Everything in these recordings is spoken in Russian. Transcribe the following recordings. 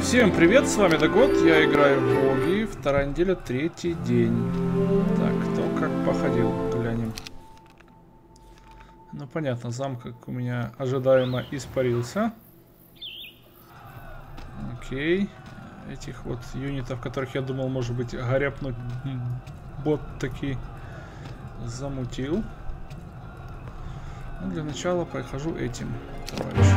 Всем привет, с вами Дагод, я играю в Боги, вторая неделя, третий день. Так, кто как походил, глянем. Ну понятно, замок у меня ожидаемо испарился. Окей. Этих вот юнитов, которых я думал, может быть, горяпнуть, бот таки замутил. Ну, для начала прохожу этим товарищем.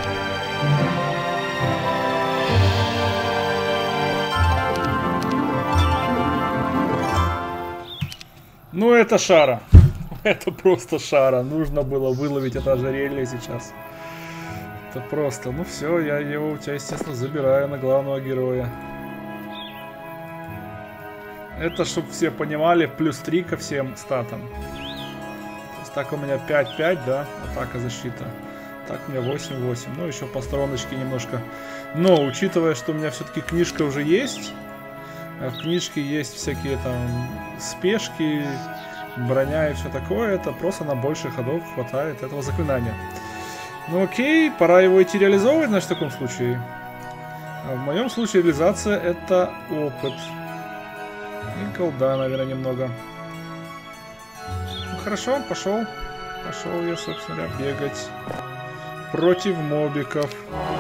Ну это шара. Это просто шара. Нужно было выловить это ожерелье сейчас. Это просто. Ну все, я его у тебя, естественно, забираю на главного героя. Это, чтобы все понимали, плюс 3 ко всем статам. То есть так у меня 5-5, да? Атака, защита. Так у меня 8-8. Ну еще по стороночке немножко. Но, учитывая, что у меня все-таки книжка уже есть. А в книжке есть всякие там спешки, броня и все такое. Это просто на больше ходов хватает этого заклинания. Ну окей, пора его идти реализовывать, значит, в таком случае. А в моем случае реализация это опыт. И колда, наверное, немного. Ну хорошо, пошел. Пошел я, собственно говоря, бегать против мобиков.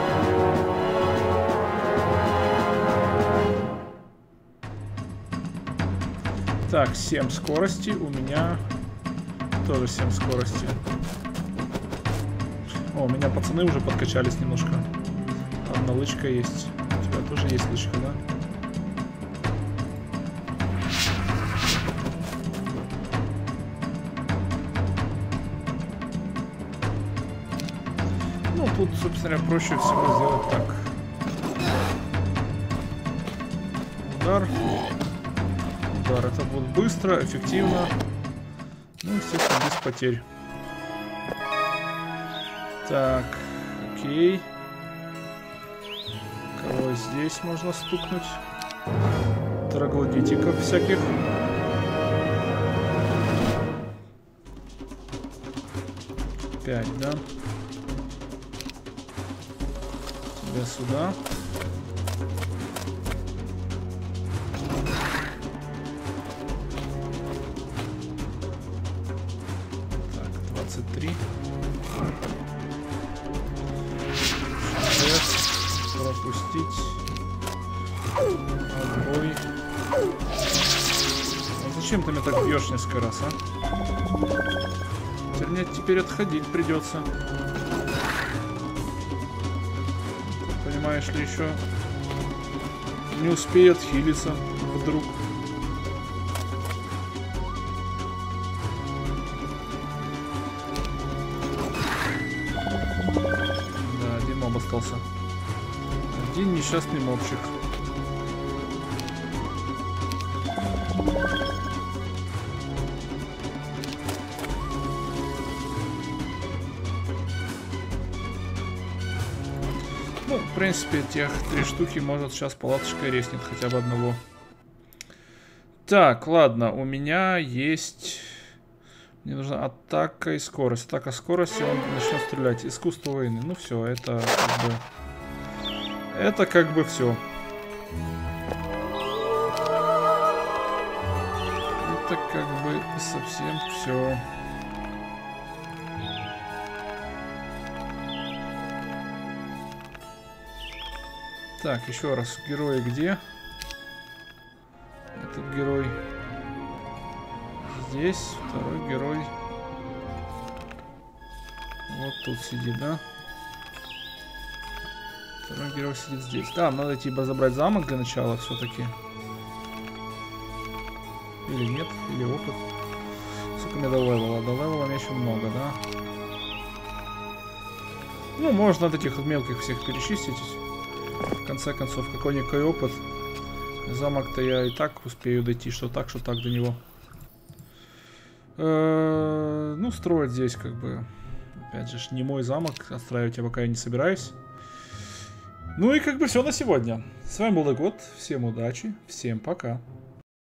Так, 7 скорости, у меня тоже 7 скорости. О, у меня пацаны уже подкачались немножко. Одна лычка есть. У тебя тоже есть лычка, да? Ну, тут, собственно говоря, проще всего сделать так. Удар. Удар. Это будет быстро, эффективно. Ну, естественно, без потерь. Так, окей. Кого здесь можно стукнуть? Троглодитиков всяких. Пять, да? Тебя сюда. Так, 23. Пропустить. Отбой. А зачем ты меня так бьешь несколько раз, а? Мне теперь отходить придется. Понимаешь ли, еще не успею отхилиться вдруг. Да, один моб остался. Один несчастный мобчик. Ну, в принципе, тех 3 штуки может сейчас палаточка резнет хотя бы одного. Так, ладно, у меня есть... Мне нужна атака и скорость. Атака, скорость, и он начнет стрелять. Искусство войны. Ну все, это как бы... Это как бы все. Это как бы совсем все. Так, еще раз. Герои где? Этот герой здесь. Второй герой вот тут сидит, да? Второй герой сидит здесь. Да, надо идти забрать замок для начала все-таки. Или нет, или опыт. Сколько мне до левела? До левела мне еще много, да? Ну, можно от этих мелких всех перечистить. В конце концов, какой-никакой опыт. Замок-то я и так успею дойти, что так до него. Ну, строить здесь как бы... Опять же, не мой замок. Отстраивать я пока и не собираюсь. Ну и как бы все на сегодня. С вами был Дагод. Всем удачи. Всем пока.